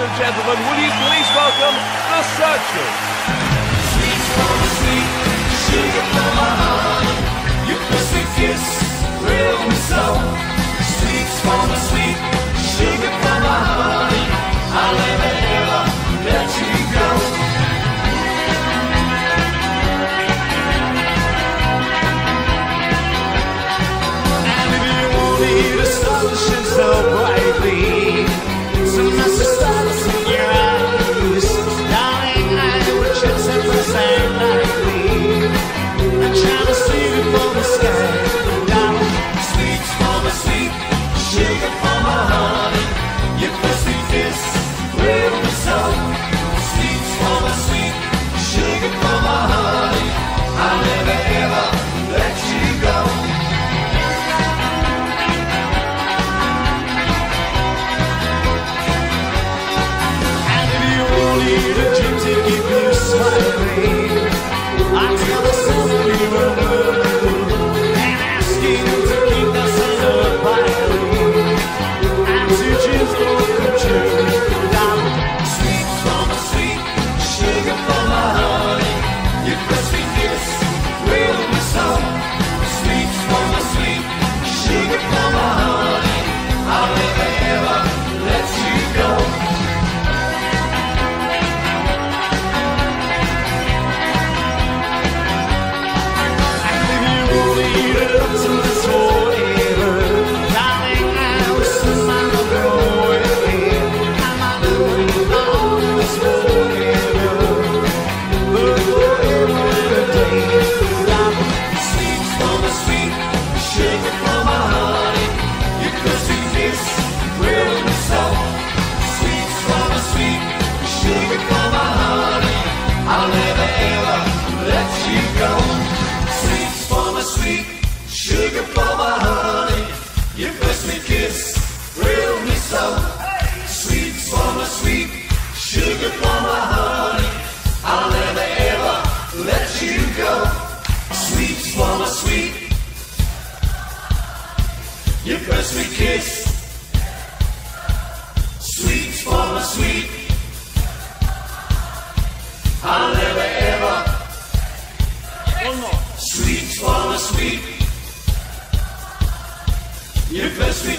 and gentlemen, will you please welcome the Searchers? Sweet for the sweet, sugar for my heart. Your pussy kiss thrill me so. Sweet for the sweet, sugar for my heart. I'll never ever let you go. And if you want to hear the sun shine so brightly, so much the stars in your eyes, darling, I would just have to say nightly. I'm trying to see it from the sky, darling. Sweet for the sweet, sugar for my honey. Your pussy kiss will be so. Sweet for the sweet, sugar for my honey. I'll never ever let you go. Need a drink to keep you smiling. I tell the sun to leave a moon and asking him to keep the sun up high. And to choose for true, darling. Sweet for my sweet, sugar for my honey. Your crispy kiss will be so. Sweet for my sweet, sugar for my honey. I'll never ever let you go. Sugar for my honey, your first me kiss thrilled me so. Sweets for my sweet, sugar for my honey, I'll never ever let you go. Sweets for my sweet, your first me kiss. Sweets for my sweet, I'll never ever. One more. Sweets for my sweet. You best be